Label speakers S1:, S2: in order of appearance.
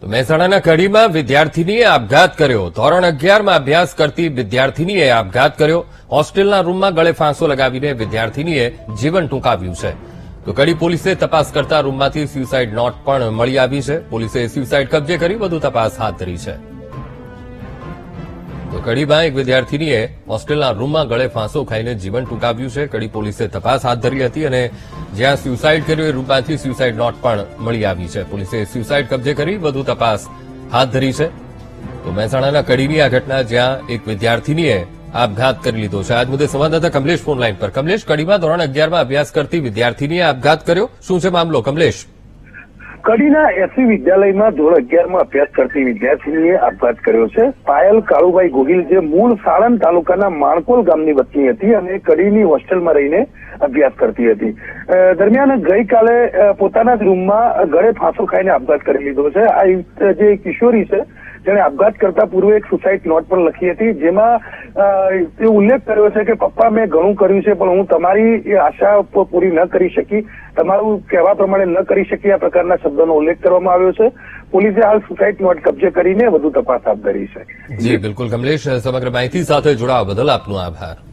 S1: તો મહેસાણાના કડીમાં વિદ્યાર્થીનીએ આપઘાત કર્યો। ધોરણ 11માં અભ્યાસ કરતી વિદ્યાર્થીનીએ આપઘાત કર્યો। હોસ્ટેલના રૂમમાં ગળે ફાંસો લગાવીને વિદ્યાર્થીનીએ જીવન ટૂંકાવ્યું છે। તો કડી પોલીસે તપાસ કરતા રૂમમાંથી સ્યુસાઇડ નોટ પણ મળી આવી છે। પોલીસે સ્યુસાઇડ કબજે કરી વધુ તપાસ હાથ ધરી છે। તો કડીમાં એક વિદ્યાર્થીનીએ હોસ્ટેલના રૂમમાં ગળે ફાંસો ખાઈને જીવન ટૂંકાવ્યું છે। કડી પોલીસે તપાસ હાથ ધરી હતી અને જ્યાં સ્યુસાઇડ કર્યું એ રૂમમાંથી સ્યુસાઇડ નોટ પણ મળી આવી છે। પોલીસે સ્યુસાઇડ કબજે કરી વધુ તપાસ હાથ ધરી છે। તો મહેસાણાના કડીની આ ઘટના જ્યાં એક વિદ્યાર્થીનીએ આપઘાત કરી લીધો છે। આજ મુદ્દે સંવાદદાતા કમલેશ ફોન લાઈન પર। કમલેશ, કડીમાં ધોરણ 11માં અભ્યાસ કરતી વિદ્યાર્થીનીએ આપઘાત કર્યો, શું છે મામલો? કમલેશ,
S2: કડીના એસવી વિદ્યાલયમાં ધોરણ 11માં અભ્યાસ કરતી વિદ્યાર્થીનીએ આપઘાત કર્યો છે। પાયલ કાળુભાઈ ગોહિલ જે મૂળ સાણંદ તાલુકાના માણકોલ ગામની વતની હતી અને કડીની હોસ્ટેલમાં રહીને અભ્યાસ કરતી હતી। દરમિયાન ગઈકાલે પોતાના જ રૂમમાં ગળે ફાંસો ખાઈને આપઘાત કરી લીધો છે। આ જે કિશોરી છે જેણે આપઘાત કરતા પૂર્વે એક સુસાઇડ નોટ પણ લખી હતી, જેમાં તે ઉલ્લેખ કર્યો છે કે પપ્પા મેં ઘણું કર્યું છે પણ હું તમારી આશા પૂરી ન કરી શકી, તમારું કહેવા પ્રમાણે ન કરી શકી, આ પ્રકારના શબ્દોનો ઉલ્લેખ કરવામાં આવ્યો છે। પોલીસે હાલ સુસાઇડ નોટ કબજે કરીને વધુ તપાસ હાથ ધરી છે।
S1: જી બિલકુલ કમલેશ, સમગ્ર માહિતી સાથે જોડાવા બદલ આપનો આભાર।